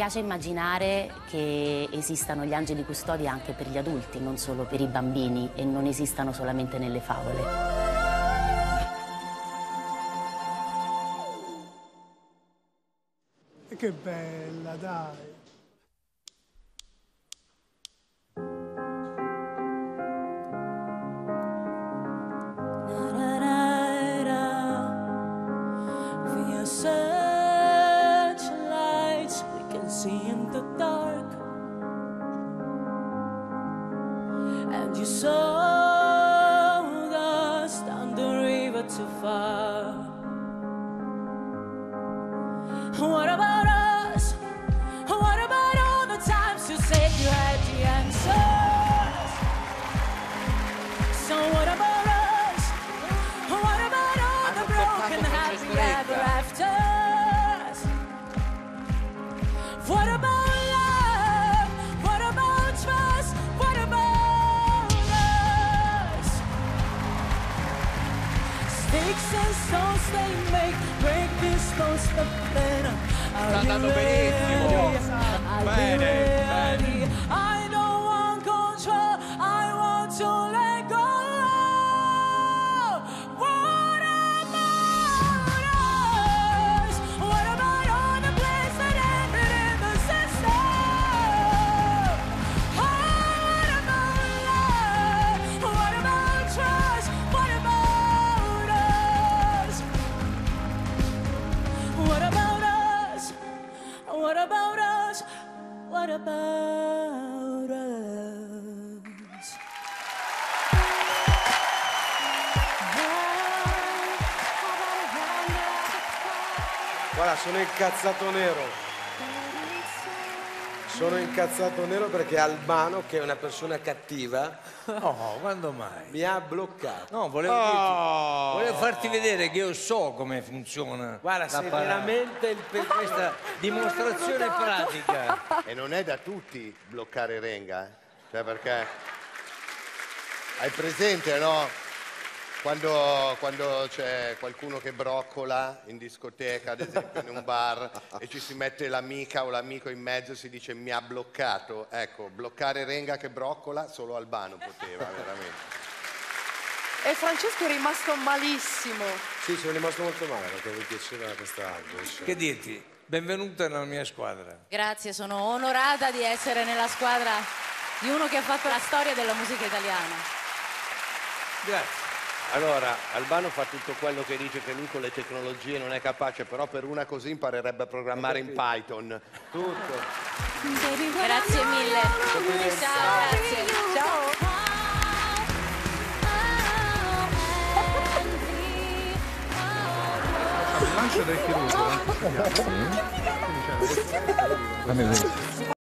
piace immaginare che esistano gli angeli custodi anche per gli adulti, non solo per i bambini, e non esistano solamente nelle favole. Che bella, dai! Searchlights we can see in the dark, and you sold us down the river too far. What about us? What about all the times you said you had the answers? So what about us? What about all the broken happy ever afters? What about love? What about trust? What about us? Sticks and stones they make, break this most of them. Sta andando benissimo. Bene, bene. I don't want control, I want to let go. What about us? What about all the plans that ended in the system? What about love? What about trust? What about us? What about us? What about us? What about us? Guarda, sono incazzato nero. Sono incazzato nero perché Albano, che è una persona cattiva, No, quando mai? mi ha bloccato. No, volevo farti vedere che io so come funziona. Guarda, sei l'apparato. veramente per questa dimostrazione pratica. E non è da tutti bloccare Renga, cioè perché hai presente, no? Quando c'è qualcuno che broccola in discoteca, ad esempio in un bar, e ci si mette l'amica o l'amico in mezzo e si dice mi ha bloccato. Ecco, bloccare Renga che broccola solo Albano poteva, veramente. E Francesco è rimasto malissimo. Sì, sono rimasto molto male perché mi piaceva questa voce. Che dirti? Benvenuta nella mia squadra. Grazie, sono onorata di essere nella squadra di uno che ha fatto la storia della musica italiana. Grazie. Allora, Albano fa tutto quello che dice che lui con le tecnologie non è capace, però per una così imparerebbe a programmare in Python. Tutto. Grazie mille. Ciao, grazie. Ciao. Lancio del chirurgo.